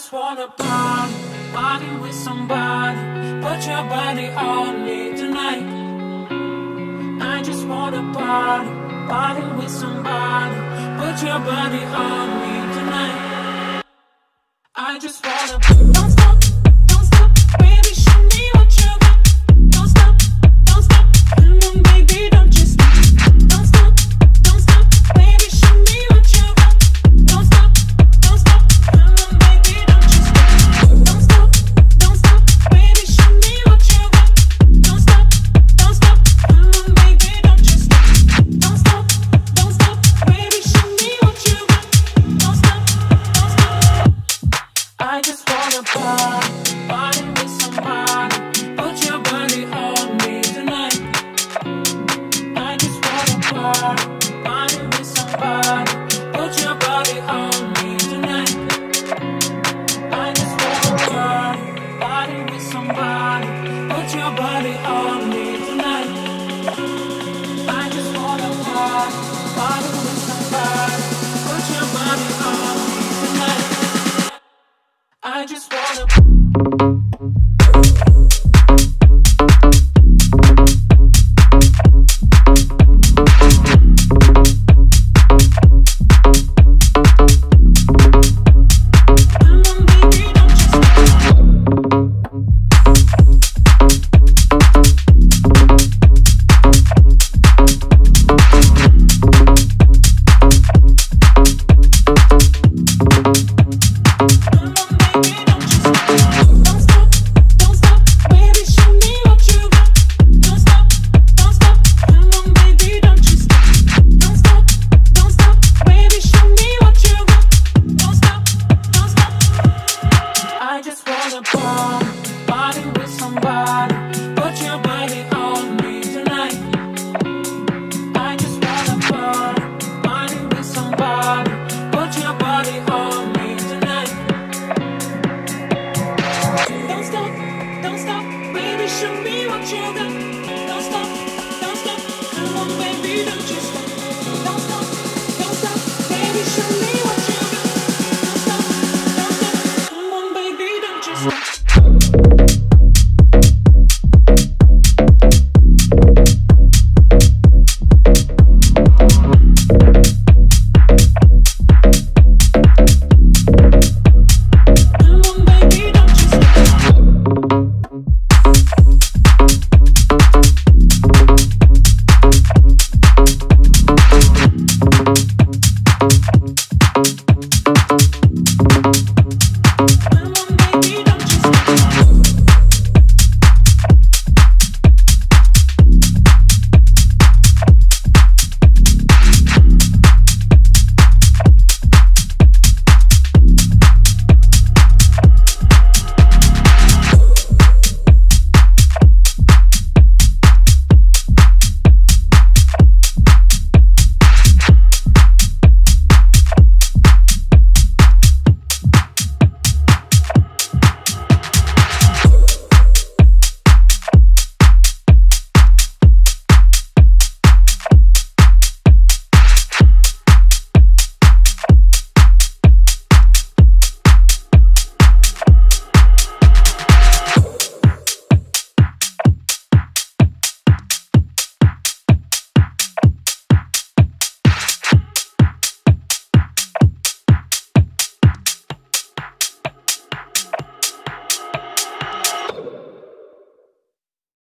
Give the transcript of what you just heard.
just wanna party with somebody. Put your body on me tonight. I just wanna party with somebody. Put your body on me tonight. I just wanna don't stop, baby, show me what you got. Don't stop, come on, baby, don't you stop. Don't stop, baby, show me what you got. Don't stop, come on, baby, don't you stop. Don't stop, baby, show me what you got. Don't stop, come on, baby, don't you stop. Don't stop, baby, show me what you got. Don't stop. I just wanna party with somebody. Put your body on me tonight. I just wanna party with somebody. Put your body on me tonight. I just wanna party with somebody. Put your body on me tonight. I just wanna party with somebody. Put your body on me tonight. I just wanna. Party with somebody. Put your body on me tonight. I just wanna party with somebody. Put your body on me tonight. Don't stop, baby, show me what you got. Don't stop, come on, baby, don't you stop. Don't stop, baby, show me what you got. Don't stop, come on, baby, don't you stop.